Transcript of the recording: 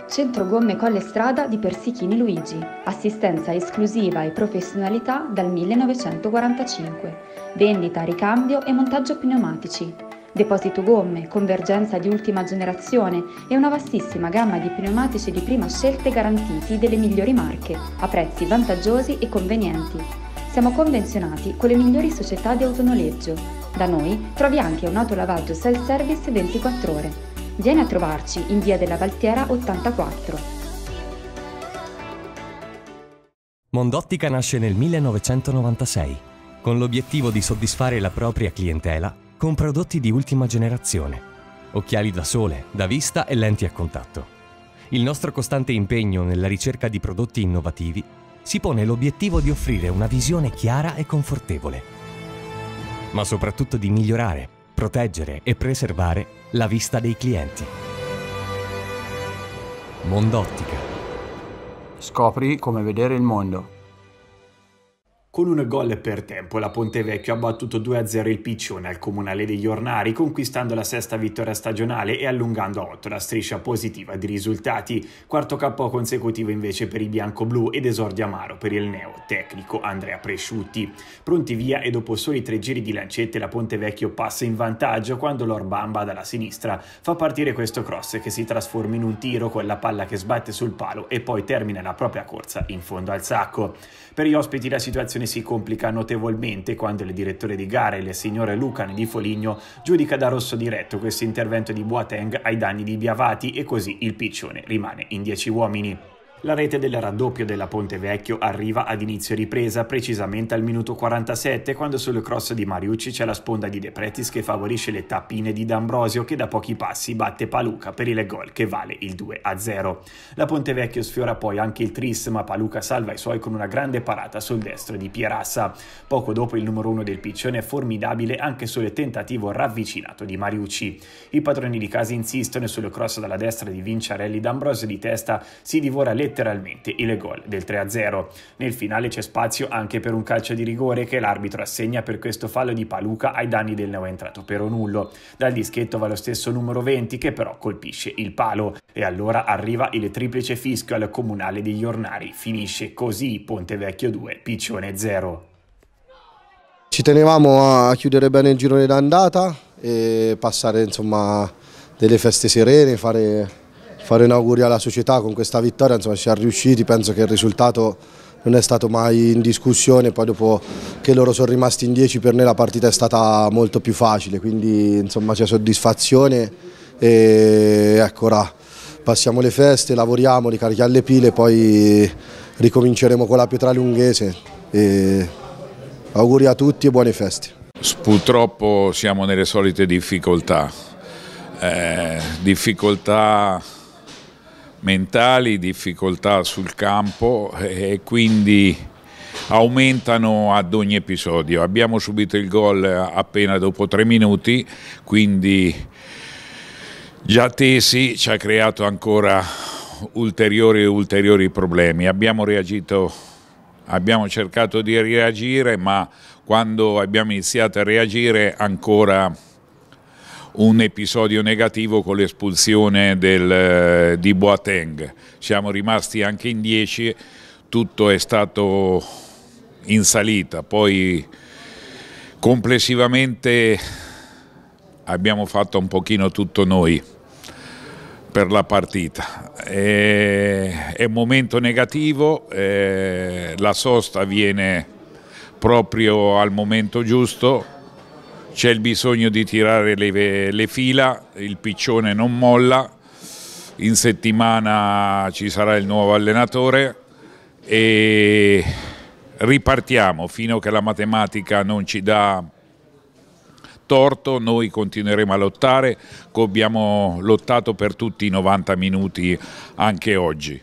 Centro Gomme Colle Strada di Persichini Luigi. Assistenza esclusiva e professionalità dal 1945. Vendita, ricambio e montaggio pneumatici. Deposito gomme, convergenza di ultima generazione e una vastissima gamma di pneumatici di prima scelta garantiti delle migliori marche, a prezzi vantaggiosi e convenienti. Siamo convenzionati con le migliori società di autonoleggio. Da noi trovi anche un autolavaggio self-service 24 ore. Vieni a trovarci in via della Valtiera 84. Mondottica nasce nel 1996 con l'obiettivo di soddisfare la propria clientela con prodotti di ultima generazione, occhiali da sole, da vista e lenti a contatto. Il nostro costante impegno nella ricerca di prodotti innovativi si pone l'obiettivo di offrire una visione chiara e confortevole, ma soprattutto di migliorare, proteggere e preservare la vista dei clienti. Mondottica. Scopri come vedere il mondo. Con un gol per tempo la Pontevecchio ha battuto 2-0 il Piccione al Comunale degli Ornari, conquistando la sesta vittoria stagionale e allungando a 8 la striscia positiva di risultati. Quarto KO consecutivo invece per i bianco-blu ed esordio amaro per il neo tecnico Andrea Presciutti. Pronti via e dopo soli 3 giri di lancette la Pontevecchio passa in vantaggio quando Lorbamba dalla sinistra fa partire questo cross che si trasforma in un tiro con la palla che sbatte sul palo e poi termina la propria corsa in fondo al sacco. Per gli ospiti la situazione si complica notevolmente quando il direttore di gara, il signore Lucan di Foligno, giudica da rosso diretto questo intervento di Boateng ai danni di Biavati e così il Piccione rimane in 10 uomini. La rete del raddoppio della Pontevecchio arriva ad inizio ripresa, precisamente al minuto 47, quando sul cross di Mariucci c'è la sponda di De Pretis che favorisce le tappine di D'Ambrosio che da pochi passi batte Paluca per il gol che vale il 2-0. La Pontevecchio sfiora poi anche il tris, ma Paluca salva i suoi con una grande parata sul destro di Pierassa. Poco dopo il numero 1 del Piccione è formidabile anche sul tentativo ravvicinato di Mariucci. I padroni di casa insistono sul cross dalla destra di Vinciarelli. D'Ambrosio di testa si divora letteralmente il gol del 3-0. Nel finale c'è spazio anche per un calcio di rigore che l'arbitro assegna per questo fallo di Paluca ai danni del neoentrato Peronullo. Dal dischetto va lo stesso numero 20 che però colpisce il palo e allora arriva il triplice fischio al Comunale degli Ornari. Finisce così Pontevecchio 2, Piccione 0. Ci tenevamo a chiudere bene il girone d'andata e passare insomma delle feste serene, fare un augurio alla società con questa vittoria, insomma ci siamo riusciti, penso che il risultato non è stato mai in discussione, poi dopo che loro sono rimasti in 10 per noi la partita è stata molto più facile, quindi insomma c'è soddisfazione e ecco ora passiamo le feste, lavoriamo, ricarichiamo le pile, poi ricominceremo con la Pietralunghese e auguri a tutti e buone feste. Purtroppo siamo nelle solite difficoltà mentali, difficoltà sul campo e quindi aumentano ad ogni episodio. Abbiamo subito il gol appena dopo 3 minuti, quindi già tesi ci ha creato ancora ulteriori problemi. Abbiamo cercato di reagire, ma quando abbiamo iniziato a reagire ancora un episodio negativo con l'espulsione di Boateng. Siamo rimasti anche in 10, tutto è stato in salita, poi complessivamente abbiamo fatto un pochino tutto noi per la partita. È un momento negativo, la sosta viene proprio al momento giusto. C'è il bisogno di tirare le fila, il Piccione non molla, in settimana ci sarà il nuovo allenatore e ripartiamo fino a che la matematica non ci dà torto, noi continueremo a lottare, come abbiamo lottato per tutti i 90 minuti anche oggi.